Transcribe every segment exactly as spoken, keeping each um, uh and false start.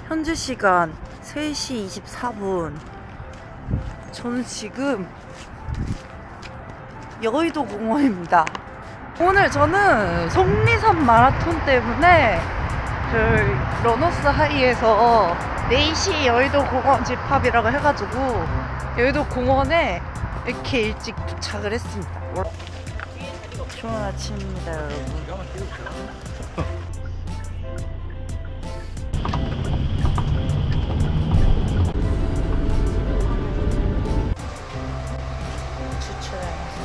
현재 시간 세 시 이십사 분. 저는 지금 여의도 공원입니다. 오늘 저는 속리산 마라톤 때문에 그 러너스 하이에서 네 시 여의도 공원 집합이라고 해가지고 여의도 공원에 이렇게 일찍 도착을 했습니다. 좋은 아침입니다, 여러분. 주차장에서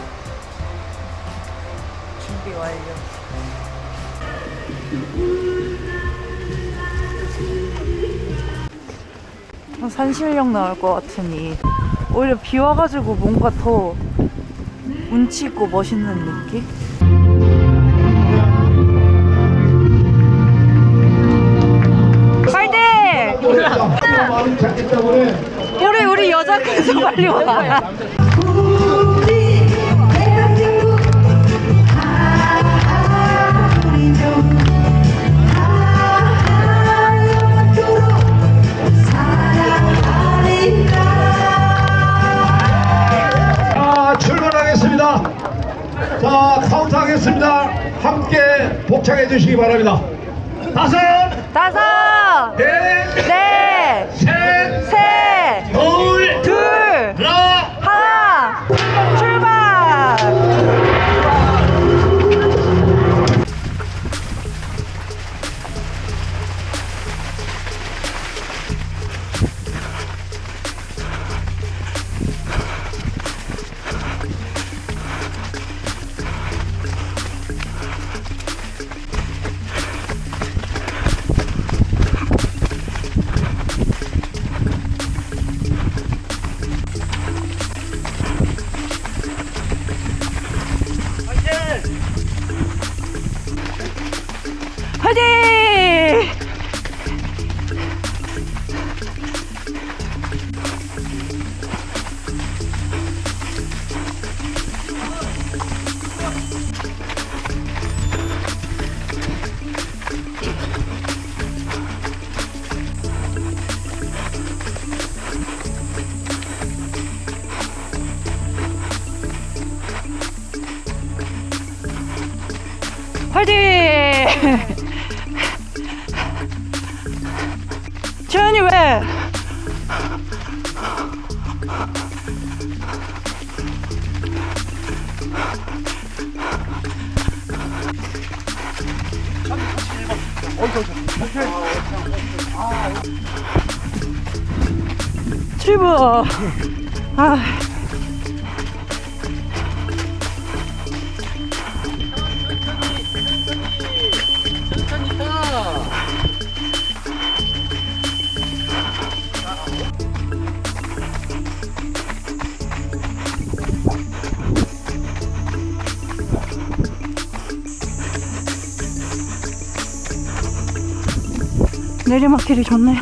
준비 완료. 산신령 나올 것 같으니 오히려 비 와가지고 뭔가 더 운치 있고 멋있는 느낌? 파이팅! 우리 우리 여자 퀴즈 빨리 와. 출발하겠습니다. 자, 카운트 하겠습니다. 함께 복창해 주시기 바랍니다. 다섯, 다섯, 넷, 넷, 셋, 셋, 둘, 둘, 하나, 하나, 출발! 화이팅! 화이팅! 재현이 왜? 칠 번. 아. 내리막길이 좋네.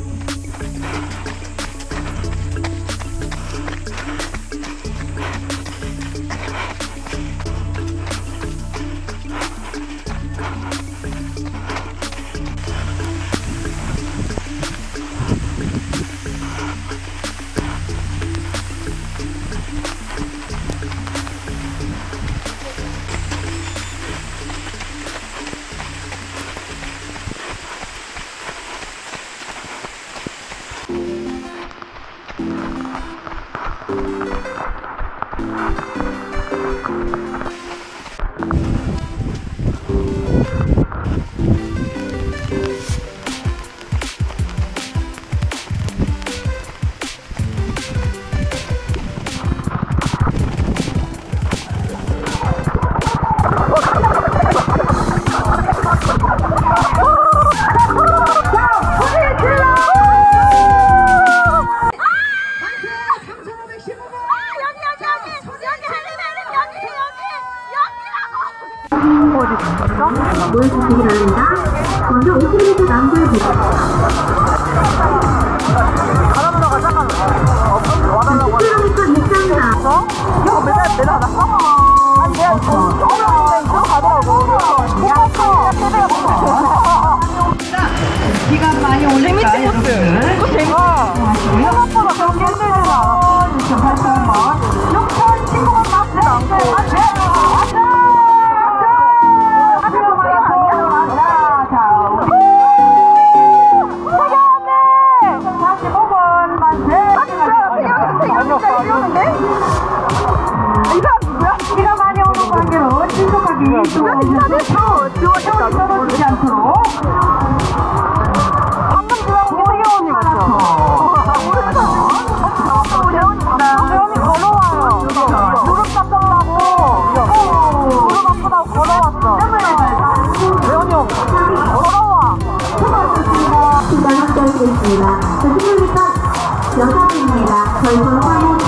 모여주시기 바랍니다. 먼저 오십 미터 남부에 보세요. 바람으로가 잠깐만. 와달라고 하네. 십 킬로미터 입장이다. 어? 이거 매달 매달 나 아, 아니 내가 처음에 이거 가더라고. 못 봤어. 비가 많이 재밌지 코스. 이거 재밌어. 생각보다 그렇게 힘들지는 않아. 육천 친구가 나쁘지 않고. 비가 많이 오는 관계로 신속하게 도와주시지 떨어지지 않도록 방금 지나고 세경언니 맞죠? 재원이 걸어와요. 무릎 다쳤다고. 무릎 아프다고 걸어왔어. 재원이 형 걸어와. 시간 함께하겠습니다. 자, 신부니까 여성입니다. 저희 방송에